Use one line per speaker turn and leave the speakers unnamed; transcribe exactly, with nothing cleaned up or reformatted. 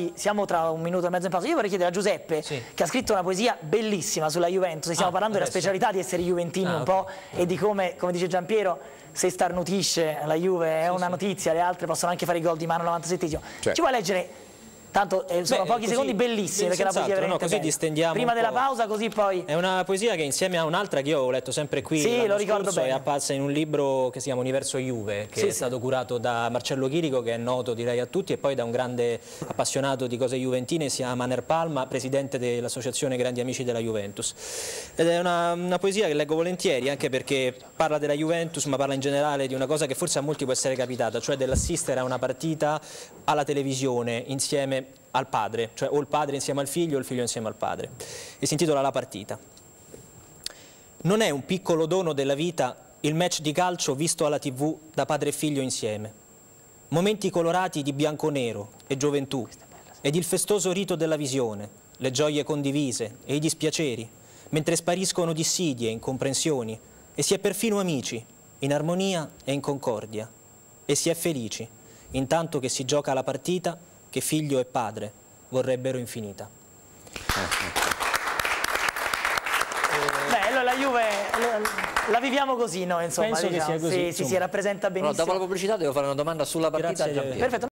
infatti siamo tra un minuto e mezzo in pausa. Io vorrei chiedere a Giuseppe, sì, che ha scritto una poesia bellissima sulla Juventus, stiamo ah, parlando adesso. della specialità di essere juventini ah, un okay. po' e di come, come dice Giampiero, se starnutisce la Juve è sì, una sì. notizia, le altre possono anche fare i gol di mano al novantasettesimo. Cioè. Ci vuoi leggere? Tanto eh, sono Beh, pochi così, secondi bellissimi perché la poesia è veramente no, così distendiamo prima della pausa, così poi
è una poesia che insieme a un'altra che io ho letto sempre qui
sì, lo ricordo bene,
è apparsa in un libro che si chiama Universo Juve, che sì, è stato curato da Marcello Chirico, che è noto direi a tutti, e poi da un grande appassionato di cose juventine, si chiama Maner Palma, presidente dell'associazione Grandi Amici della Juventus, ed è una, una poesia che leggo volentieri anche perché parla della Juventus, ma parla in generale di una cosa che forse a molti può essere capitata, cioè dell'assistere a una partita alla televisione insieme al padre, cioè o il padre insieme al figlio o il figlio insieme al padre, e si intitola La partita. Non è un piccolo dono della vita il match di calcio visto alla tivù da padre e figlio insieme, momenti colorati di bianco-nero e gioventù, ed il festoso rito della visione, le gioie condivise e i dispiaceri, mentre spariscono dissidie e incomprensioni, e si è perfino amici, in armonia e in concordia, e si è felici, intanto che si gioca la partita che figlio e padre vorrebbero infinita.
Beh, allora la Juve la viviamo così noi, insomma.
Penso
diciamo.
che sia così.
Sì, sì, si rappresenta benissimo.
Però dopo la pubblicità devo fare una domanda sulla partita.
Grazie.
Perfetto.